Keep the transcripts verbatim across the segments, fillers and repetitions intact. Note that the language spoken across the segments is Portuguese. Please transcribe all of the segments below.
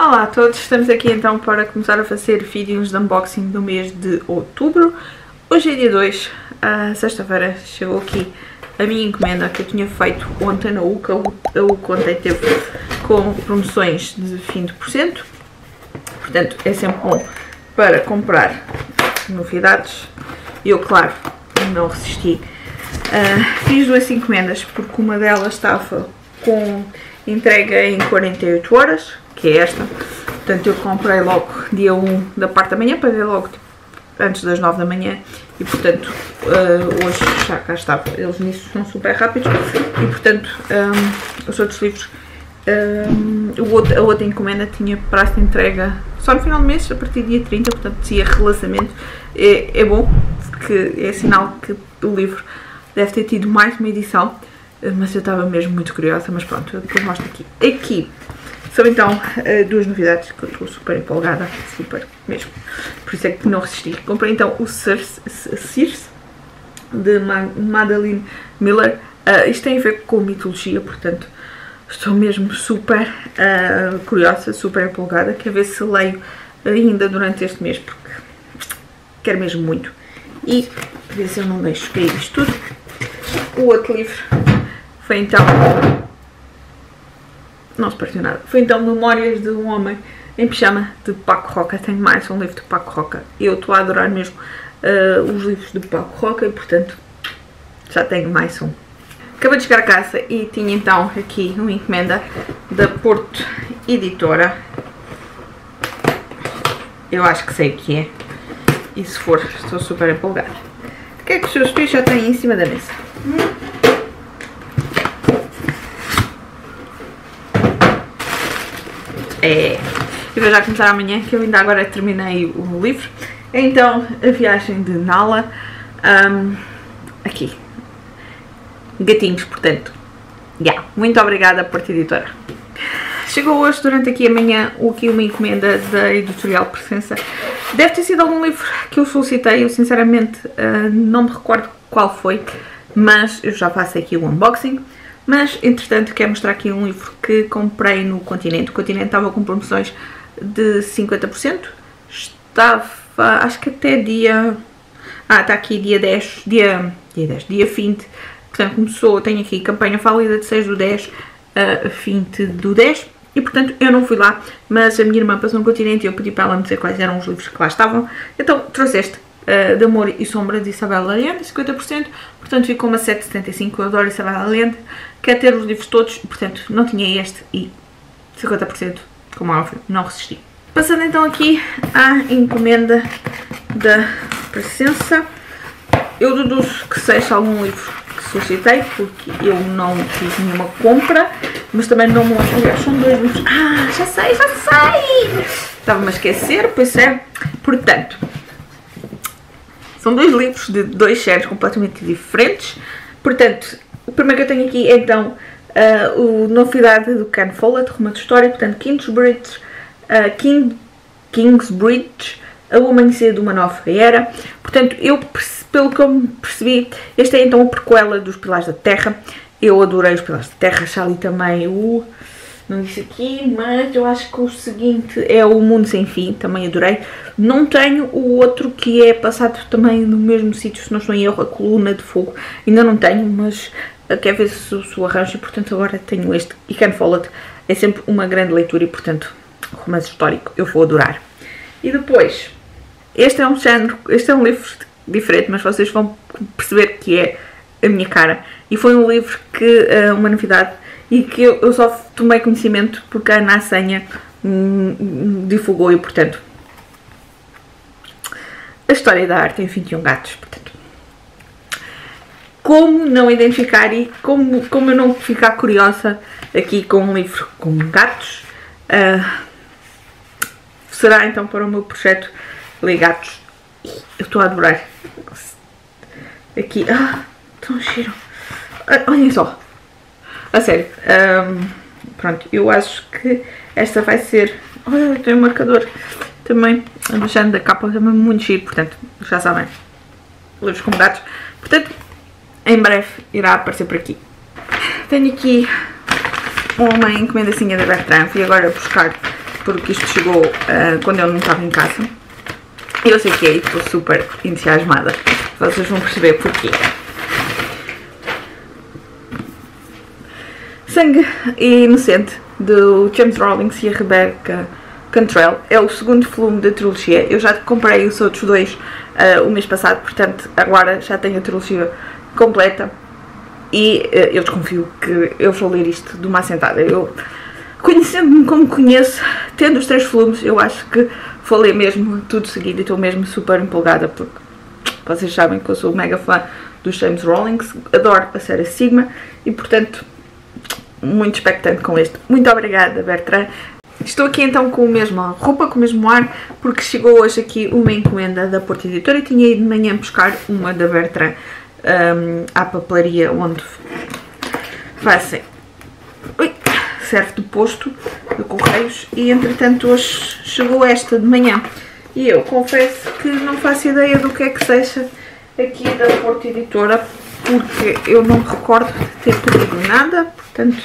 Olá a todos, estamos aqui então para começar a fazer vídeos de unboxing do mês de outubro. Hoje é dia dois, uh, sexta-feira chegou aqui a minha encomenda que eu tinha feito ontem na U C A. A U C A ontem teve com promoções de vinte por cento, portanto é sempre bom para comprar novidades. Eu, claro, não resisti. Uh, fiz duas encomendas porque uma delas estava com entrega em quarenta e oito horas, que é esta. Portanto, eu comprei logo dia um da parte da manhã para ver logo tipo, antes das nove da manhã e, portanto, uh, hoje já cá estava. Eles nisso são super rápidos e, portanto, um, os outros livros, um, o outro, a outra encomenda tinha prazo de entrega só no final do mês, a partir do dia trinta, portanto, dizia relançamento. É, é bom, porque é sinal que o livro deve ter tido mais uma edição, mas eu estava mesmo muito curiosa, mas pronto, eu depois mostro aqui. Aqui são então duas novidades que eu estou super empolgada, super mesmo, por isso é que não resisti. Comprei então o Circe, Circe de Madeline Miller. Uh, isto tem a ver com mitologia, portanto estou mesmo super uh, curiosa, super empolgada. Quero ver se leio ainda durante este mês, porque quero mesmo muito. E ver se eu não deixo cair isto tudo. O outro livro foi então, não se partiu nada, foi então Memórias de um Homem em Pijama, de Paco Roca. Tenho mais um livro de Paco Roca. Eu estou a adorar mesmo uh, os livros de Paco Roca e, portanto, já tenho mais um. Acabei de chegar a casa e tinha então aqui uma encomenda da Porto Editora. Eu acho que sei o que é. E se for, estou super empolgada. O que é que os seus filhos já têm em cima da mesa? É, e vou já começar amanhã, que eu ainda agora terminei o livro. Então, A Viagem de Nala. Um, aqui. Gatinhos, portanto. Yeah. Muito obrigada, Porto Editora. Chegou hoje, durante aqui amanhã, aqui uma encomenda da Editorial Presença. Deve ter sido algum livro que eu solicitei, eu sinceramente uh, não me recordo qual foi, mas eu já faço aqui o unboxing. Mas, entretanto, quero mostrar aqui um livro que comprei no Continente. O Continente estava com promoções de cinquenta por cento. Estava, acho que até dia... Ah, está aqui dia dez, dia, dia dez, dia vinte. Portanto, começou, tenho aqui campanha válida de seis do dez a vinte do dez. E, portanto, eu não fui lá, mas a minha irmã passou no Continente e eu pedi para ela me dizer quais eram os livros que lá estavam. Então, trouxe este, uh, de Amor e Sombra, de Isabel Allende, cinquenta por cento. Portanto, ficou uma sete vírgula setenta e cinco. Eu adoro Isabel Allende. Quero ter os livros todos, portanto, não tinha este e cinquenta por cento, como é óbvio, não resisti. Passando então aqui à encomenda da Presença. Eu deduzo que seja algum livro que solicitei, porque eu não fiz nenhuma compra, mas também não me lembro. São dois livros. Ah, já sei, já sei! Estava-me a esquecer, pois é. Portanto, são dois livros de dois séries completamente diferentes. Portanto, o primeiro que eu tenho aqui é então uh, o Novidade do Ken Follett, romance de história. Portanto, Kingsbridge, uh, King, Kingsbridge, O Amanhecer de uma Nova Era. Portanto, eu, pelo que eu percebi, este é então a prequela dos Pilares da Terra. Eu adorei os Pilares da Terra, já li também o... não disse aqui, mas eu acho que o seguinte é o Mundo Sem Fim, também adorei. Não tenho o outro que é passado também no mesmo sítio, se não estou em erro, a Coluna de Fogo. Ainda não tenho, mas quero ver se o arranjo e, portanto, agora tenho este. E Ken Follett é sempre uma grande leitura e, portanto, romance histórico eu vou adorar. E depois, este é um género, este é um livro diferente, mas vocês vão perceber que é a minha cara. E foi um livro que, uma novidade, e que eu, eu só tomei conhecimento porque a Ana Assanha hum, divulgou e, portanto, A História da Arte em vinte e um Gatos. Portanto, como não identificar e como, como eu não ficar curiosa aqui com um livro com gatos, uh, será então para o meu projeto Ler Gatos. Eu estou a adorar. Aqui, ah, tão giro. Olhem só. A sério, um, pronto, eu acho que esta vai ser... Olha, tem um marcador também, deixando da capa também muito giro, portanto, já sabem, livros com gatos. Portanto, em breve irá aparecer por aqui. Tenho aqui uma encomendacinha da Bertrand, fui agora buscar porque isto chegou uh, quando eu não estava em casa. E eu sei que é, estou super entusiasmada. Vocês vão perceber porquê. Sangue Inocente, do James Rawlings e a Rebecca Cantrell. É o segundo volume da trilogia. Eu já comprei os outros dois uh, o mês passado, portanto agora já tenho a trilogia completa. E uh, eu desconfio que eu vou ler isto de uma assentada. Eu, conhecendo-me como conheço, tendo os três volumes, eu acho que vou ler mesmo tudo seguido e estou mesmo super empolgada, porque vocês sabem que eu sou mega fã dos James Rawlings, adoro a série Sigma e portanto muito expectante com este. Muito obrigada, Bertrand. Estou aqui então com a mesma roupa, com o mesmo ar, porque chegou hoje aqui uma encomenda da Porta Editora e tinha ido de manhã buscar uma da Bertrand um, à papelaria onde fazem, ui, serve de posto de correios, e entretanto hoje chegou esta de manhã e eu confesso que não faço ideia do que é que seja aqui da Porta Editora, porque eu não me recordo de ter pedido nada, portanto...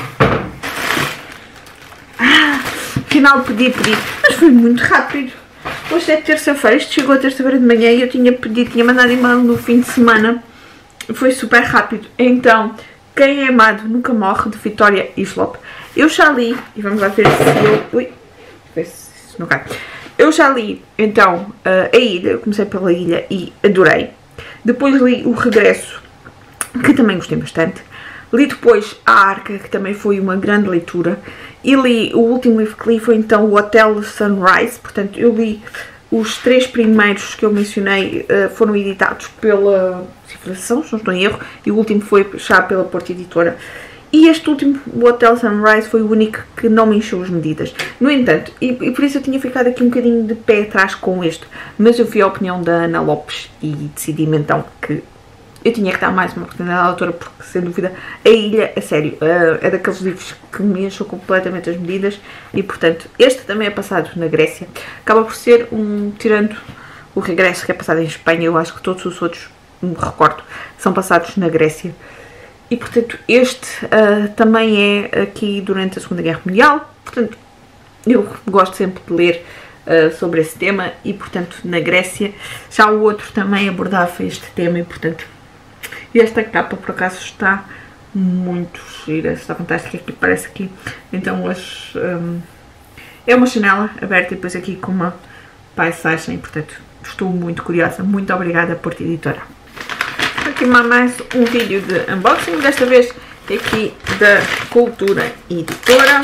Ah, afinal pedi, pedi, mas foi muito rápido. Hoje é terça-feira, isto chegou a terça-feira de manhã e eu tinha pedido, tinha mandado e-mail no fim de semana. Foi super rápido. Então, Quem é Amado Nunca Morre, de Vitória Hislop. Eu já li, e vamos lá ver se eu... Ui, ver se isso não cai. Eu já li, então, a Ilha, eu comecei pela Ilha e adorei. Depois li O Regresso, que também gostei bastante. Li depois A Arca, que também foi uma grande leitura. E li, o último livro que li foi então o Hotel Sunrise. Portanto, eu li os três primeiros que eu mencionei, uh, foram editados pela Cifração, se não estou em erro. E o último foi já pela Porta Editora. E este último, o Hotel Sunrise, foi o único que não me encheu as medidas. No entanto, e, e por isso eu tinha ficado aqui um bocadinho de pé atrás com este. Mas eu vi a opinião da Ana Lopes e decidi-me então que eu tinha que dar mais uma oportunidade à autora, porque sem dúvida A Ilha, a sério, é daqueles livros que me encheu completamente as medidas. E portanto, este também é passado na Grécia. Acaba por ser um, tirando O Regresso, que é passado em Espanha, eu acho que todos os outros, me recordo, são passados na Grécia. E portanto, este uh, também é aqui durante a Segunda Guerra Mundial. Portanto, eu gosto sempre de ler uh, sobre esse tema e portanto na Grécia. Já o outro também abordava este tema e portanto... E esta capa, por acaso, está muito gira, está fantástica. Aqui parece aqui, então, as, um, é uma janela aberta e depois aqui com uma paisagem. Portanto, estou muito curiosa. Muito obrigada, Porta Editora. Aqui mais um vídeo de unboxing, desta vez aqui da Cultura Editora.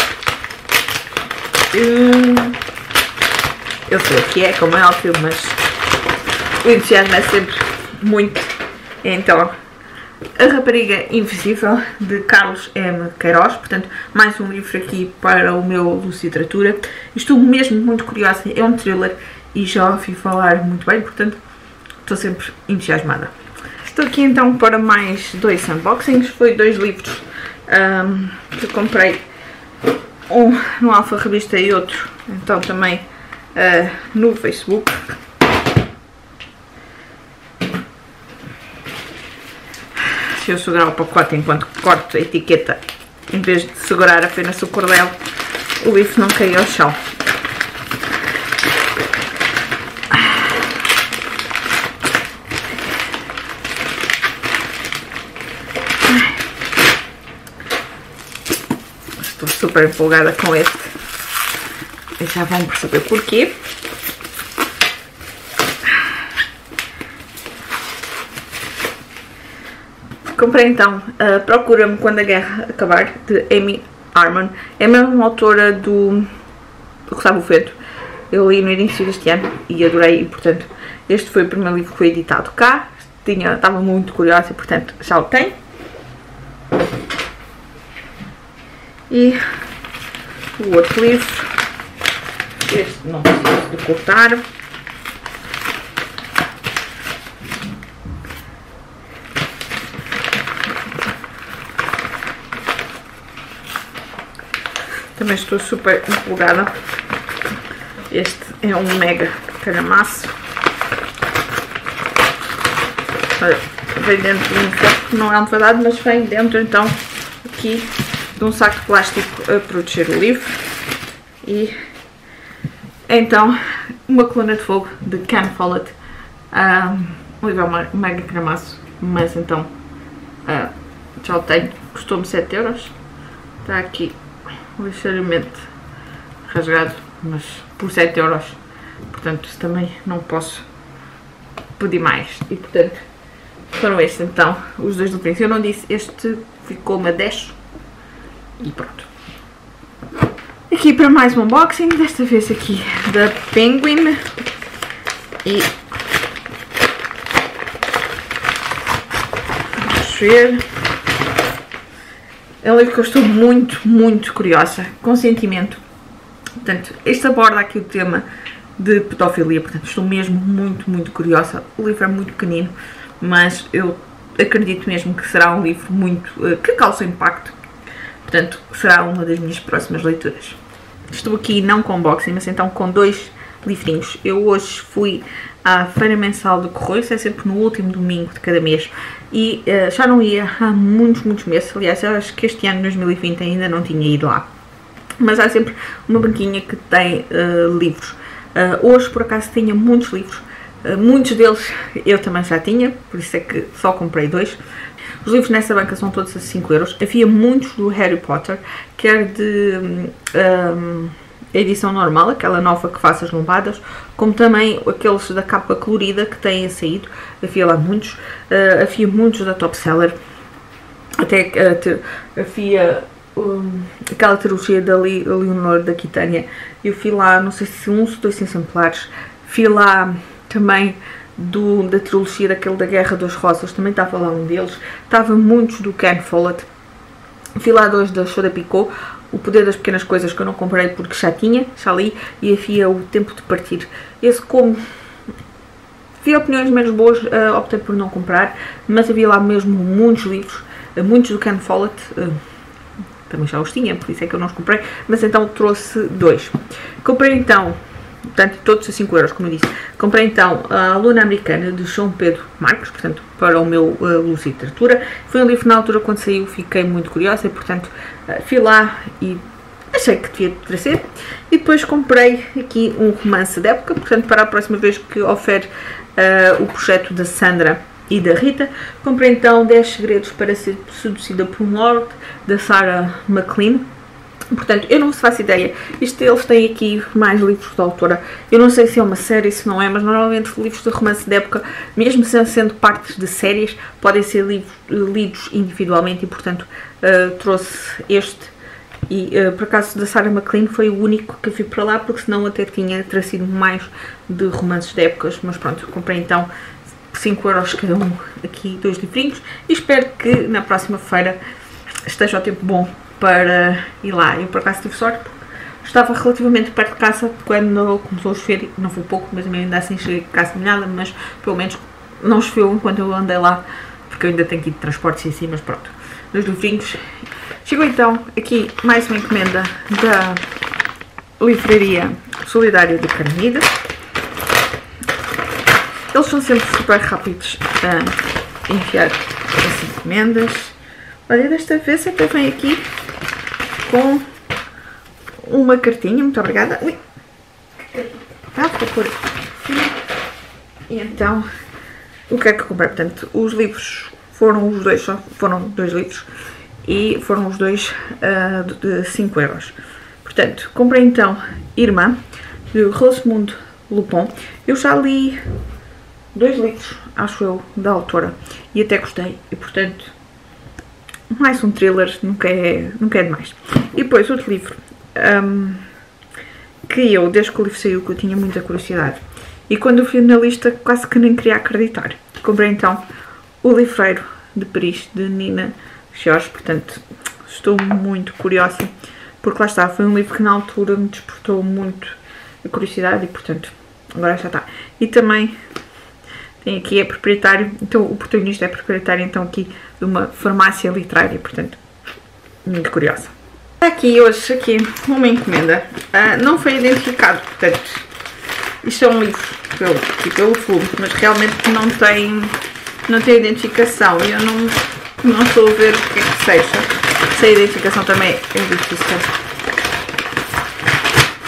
Hum, eu sei o que é, como é óbvio, mas o entusiasmo é sempre muito. Então, A Rapariga Invisível, de Carlos M. Queiroz. Portanto, mais um livro aqui para o meu Luciteratura. Estou mesmo muito curiosa, é um thriller e já ouvi falar muito bem, portanto, estou sempre entusiasmada. Estou aqui então para mais dois unboxings. Foi dois livros um, que comprei, um no Alfa Revista e outro então também uh, no Facebook. Se eu segurar o pacote enquanto corto a etiqueta, em vez de segurar apenas o cordel, o livro não caiu ao chão. Estou super empolgada com este. E já vão perceber porquê. Comprei então uh, Procura-me Quando a Guerra Acabar, de Amy Armand. É a mesma autora do, do Gustavo Vento. Eu li no início deste ano e adorei, e portanto este foi o primeiro livro que foi editado cá. Tinha, estava muito curiosa e portanto já o tenho. E o outro livro, este não preciso de cortar. Também estou super empolgada. Este é um mega calhamaço. Olha, vem dentro de um saco, que não é almofadado, mas vem dentro então aqui de um saco de plástico a proteger o livro. E então, uma coluna de fogo de Ken Follett. Um, o livro é uma mega cremaço, mas então uh, já o tenho. Custou-me sete euros. Está aqui ligeiramente rasgado, mas por sete euros. Portanto, também não posso pedir mais. E portanto, foram estes então, os dois livrinhos. Eu não disse, este ficou-me a dez. E pronto. Aqui para mais um unboxing, desta vez aqui da Penguin. E vamos ver. É um livro que eu estou muito, muito curiosa, com sentimento. Portanto, este aborda aqui o tema de pedofilia, portanto estou mesmo muito, muito curiosa. O livro é muito pequenino, mas eu acredito mesmo que será um livro muito, uh, que causa impacto. Portanto, será uma das minhas próximas leituras. Estou aqui não com unboxing, mas então com dois livrinhos. Eu hoje fui à Feira Mensal do Correio, isso é sempre no último domingo de cada mês, e uh, já não ia há muitos, muitos meses. Aliás, eu acho que este ano, dois mil e vinte, ainda não tinha ido lá. Mas há sempre uma banquinha que tem uh, livros. Uh, hoje, por acaso, tinha muitos livros. Uh, muitos deles eu também já tinha, por isso é que só comprei dois. Os livros nessa banca são todos a cinco euros. Havia muitos do Harry Potter, quer de um, edição normal, aquela nova que faz as lombadas, como também aqueles da capa colorida que têm saído. Havia lá muitos. Uh, havia muitos da Top Seller. Até uh, ter, havia um, aquela trilogia da Le Leonor da Aquitânia. Eu fui lá, não sei se um ou dois exemplares. Fui lá também do, da trilogia daquele da Guerra das Rosas, também estava lá um deles. Estava muitos do Ken Follett. Fui lá dois da Shoda Picot, O Poder das Pequenas Coisas, que eu não comprei porque já tinha, já li, e havia O Tempo de Partir. Esse, como vi opiniões menos boas, uh, optei por não comprar, mas havia lá mesmo muitos livros, uh, muitos do Ken Follett, uh, também já os tinha, por isso é que eu não os comprei, mas então trouxe dois. Comprei então, portanto, todos a cinco euros, como eu disse. Comprei então a Aluna Americana de João Pedro Marques, portanto, para o meu uh, Luz e Literatura. Foi um livro na altura quando saiu, fiquei muito curiosa e, portanto, uh, fui lá e achei que devia trazer. E depois comprei aqui um romance de época, portanto, para a próxima vez que ofere uh, o projeto da Sandra e da Rita. Comprei então dez Segredos para Ser Seduzida por um Lord, da Sarah MacLean. Portanto, eu não faço ideia. Isto, eles têm aqui mais livros da autora. Eu não sei se é uma série, se não é, mas normalmente livros de romance de época, mesmo sendo partes de séries, podem ser livros, lidos individualmente e, portanto, uh, trouxe este. E, uh, por acaso, da Sarah MacLean foi o único que eu fui para lá, porque senão até tinha trazido mais de romances de épocas. Mas pronto, comprei então cinco euros cada um aqui, dois livrinhos. E espero que na próxima feira esteja o tempo bom para ir lá. Eu por acaso tive sorte, porque estava relativamente perto de casa quando começou a chover. Não foi pouco, mas ainda assim cheguei de casa molhada, mas pelo menos não choveu enquanto eu andei lá, porque eu ainda tenho que ir de transportes e assim, mas pronto. Dois livrinhos. Chegou então aqui mais uma encomenda da Livraria Solidária do Carnide. Eles são sempre super rápidos a enviar as encomendas. Olha, desta vez até vem aqui com uma cartinha, muito obrigada. Ui! Ah, ficou por aqui. E então, o que é que eu comprei? Portanto, os livros foram os dois, só foram dois livros e foram os dois uh, de cinco euros. Portanto, comprei então Irmã, de Rosemundo Lupon. Eu já li dois livros, acho eu, da autora e até gostei, e portanto, mais um thriller nunca é, nunca é demais. E depois outro livro um, que eu, desde que o livro saiu, que eu tinha muita curiosidade, e quando eu vi na lista quase que nem queria acreditar. Comprei então O Livreiro de Paris, de Nina George. Portanto, estou muito curiosa, porque lá está, foi um livro que na altura me despertou muito a curiosidade e portanto, agora já está. E também tem aqui, é proprietário, então o protagonista é proprietário então aqui de uma farmácia literária, portanto, muito curiosa. Aqui hoje, aqui, uma encomenda, uh, não foi identificado, portanto, isto é um livro pelo, aqui, pelo fundo, mas realmente não tem, não tem identificação e eu não, não estou a ver o que é que seja. Se a identificação também é difícil.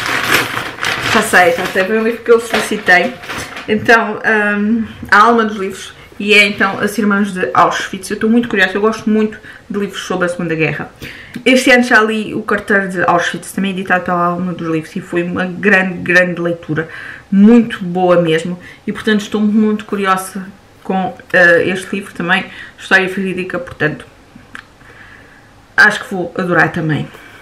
Já sei, já sei, foi um livro que eu solicitei. Então, um, A Alma dos Livros, e é então As Irmãs de Auschwitz. Eu estou muito curiosa, eu gosto muito de livros sobre a Segunda Guerra. Este ano já li O Carteiro de Auschwitz, também editado pela Alma dos Livros, e foi uma grande, grande leitura, muito boa mesmo, e portanto estou muito curiosa com uh, este livro também, história verídica, portanto acho que vou adorar também.